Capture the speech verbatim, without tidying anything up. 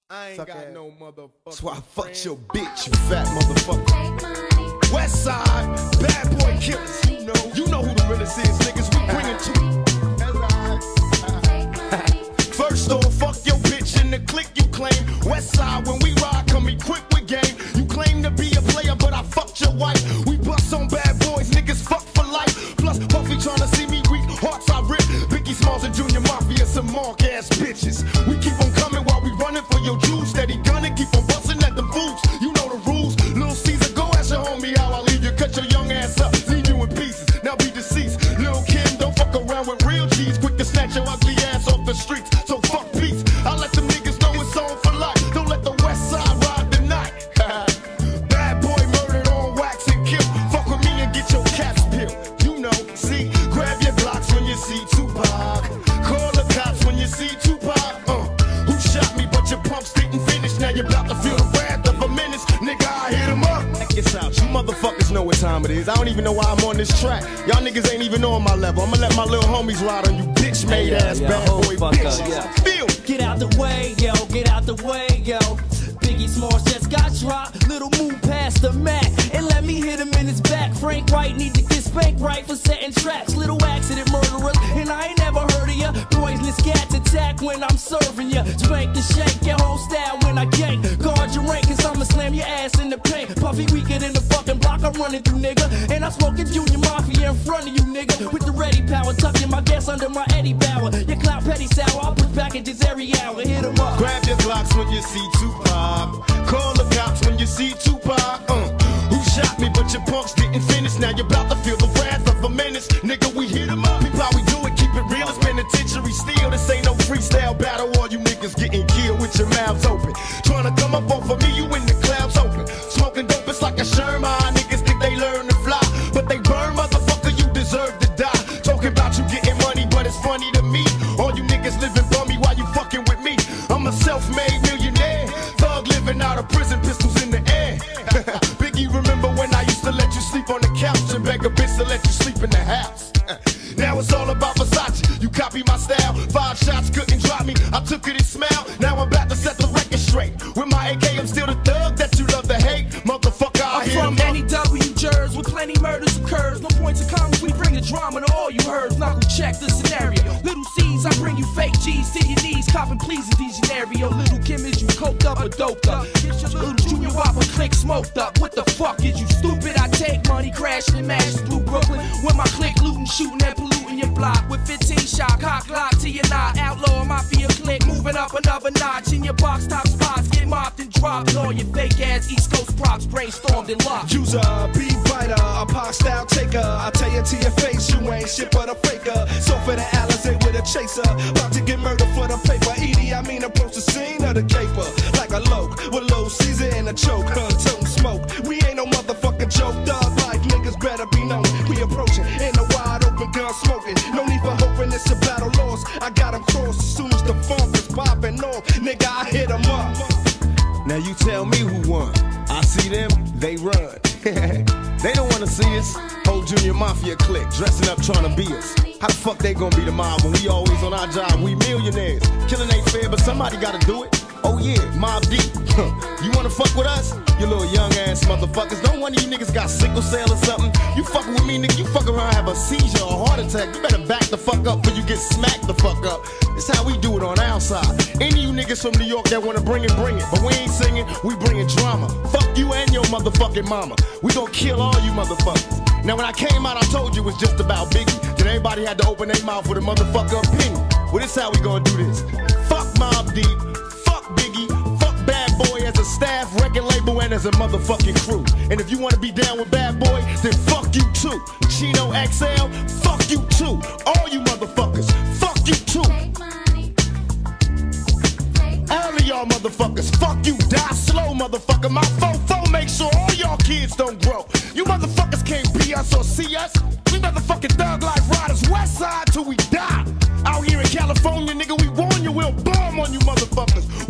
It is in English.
I ain't Suck got ass. no motherfucker. That's why I fucked your bitch, you fat motherfucker. West side, bad boy killers. You know, you know who the realest is, niggas. We bring it to you. First off, fuck your bitch in the clique you claim. West side, when we ride, come equipped with game. You claim to be a player, but I fucked your wife. We bust on bad boys, niggas fuck for life. Plus, Puffy tryna see me weak, hearts I rip. Biggie Smalls and Junior Mafia, some mark ass bitches. We keep on coming while we running for your jewels. Steady gunning, keep on busting at them fools. You know the rules. Lil Caesar, go ask your homie how I leave you. Cut your young ass up, leave you in pieces. Now be deceased. Lil Kim, don't fuck around with real G's. Quick to snatch your ugly ass off the streets. So fuck peace. I let them niggas know it's on for life. Don't let the West Side ride the night. Bad boy murdered on wax and kill. Fuck with me and get your caps peeled. You know, see, grab your Glocks when you see Tupac. Call the cops when you see Tupac. Uh, who shot me but your pumps didn't finish. Now you're about to feel the wrath of a menace. Nigga, I hit him up. Check this out. You motherfuckers know what time it is. I don't even know why I'm on this track. Y'all niggas ain't even on my level. I'ma let my little homies ride on you bitch made Hey, ass yo, bad yo, boy fuck bitches. up, yeah. Feel me. Get out the way, yo, get out the way, yo. Biggie Smalls just got dropped. Little move past the Mac and let me hit him in his back. Frank White need to get spanked right for setting traps. Little accident murderers, and I ain't never heard of ya. Poisonous cats attack when I'm serving ya. Spank the shake, your whole style when I gank. Guard your rank, cause I'ma slam your ass in the paint. Puffy weaker than the fucking block I'm running through, nigga. And I'm smoking Junior Mafia in front of you, nigga. With the ready power, tucking my gas under my Eddie Bauer. Your clout petty sour, I'll push packages every hour. Hit 'em up. Grab your Glocks when you see Tupac. Call the cops when you see Tupac. Uh, who shot me but your punks didn't finish. Now you're about to feel the wrath of a menace. Nigga, we hit 'em up. People how we do it, keep it real. It's penitentiary steel. This ain't no freestyle battle. All you niggas getting killed with your mouths open. Trying to come up off of me, you in the clouds open. Smoking dope, it's like a Sherman. Niggas think they learn to fly, but they burn, motherfucker, you deserve to die. Talking about you getting money, but it's funny to me. All you niggas living bummy while you fucking with me. I'm a self-made millionaire. Thug living out of prison, pistols in the air. Biggie, remember when I used to let you sleep on the couch and beg a bitch to let you sleep in the house? Now it's all about Versace. You copy my style. Five shots couldn't drop me. I took it and smiled. Now I'm about to set the record straight. With my A K, I'm still the thug that you love to hate. Motherfucker, I I'm hit from 'em up. N E W Jers with plenty murders occurs. No points of comments, we bring the drama to all you heard. Knuckle check the scenario. Little C's, I bring you fake G's to your knees. Copping please in these scenario. Little Kim, is you coked up or doped up? Little Junior Whopper click smoked up. What the fuck is you stupid? I take money crashing and mashes through Brooklyn. When my click looting, shooting and polluting your block. With fifteen shot, cock lock to your knot. Outlaw mafia click, moving up another notch. In your box top spots, get mopped and dropped. All your fake ass East Coast props brainstormed and locked. User, beat writer, a pop style taker. I tell you to your face, you ain't shit but a faker. So for the Alizé with a chaser, about to get murdered for the paper. Edie, I mean approach the scene of the caper like a loke with low Caesar in a choke, huh? Toting smoke. We ain't no motherfucking joke. Thug life niggas better be known. We approaching in a wide open gun smoking. No need for hoping it's a battle lost. I got 'em crossed as soon as the funk is popping off. Nigga, I hit 'em up. Now you tell me who won. I see them, they run. They don't wanna see us. Whole Junior Mafia clique, dressing up trying to be us. How the fuck they gonna be the mob when we always on our job? We millionaires. Killing ain't fair, but somebody gotta do it. Oh yeah, Mob Deep. You wanna fuck with us? You little young ass motherfuckers. Don't one of you niggas got sickle cell or something. You fucking with me, nigga. You fuck around, have a seizure or a heart attack. You better back the fuck up before you get smacked the fuck up. It's how we do it on our side. Any of you niggas from New York that wanna bring it, bring it. But we ain't singing, we bringing drama. Fuck you and your motherfucking mama. We gon' kill all you motherfuckers. Now when I came out, I told you it was just about Biggie. Then everybody had to open their mouth with a motherfucker opinion. Well, this how we gonna do this. Fuck Mobb Deep. Biggie, fuck Bad Boy as a staff, record label, and as a motherfucking crew. And if you wanna be down with Bad Boy, then fuck you too. Chino X L, fuck you too. All you motherfuckers, fuck you too. All of y'all motherfuckers, fuck you. Die slow, motherfucker. My fofo make sure all y'all kids don't grow. You motherfuckers can't be us or see us. We motherfucking thug life riders, west side till we die. Out here in California, nigga, we warn you, we'll bomb on you motherfuckers.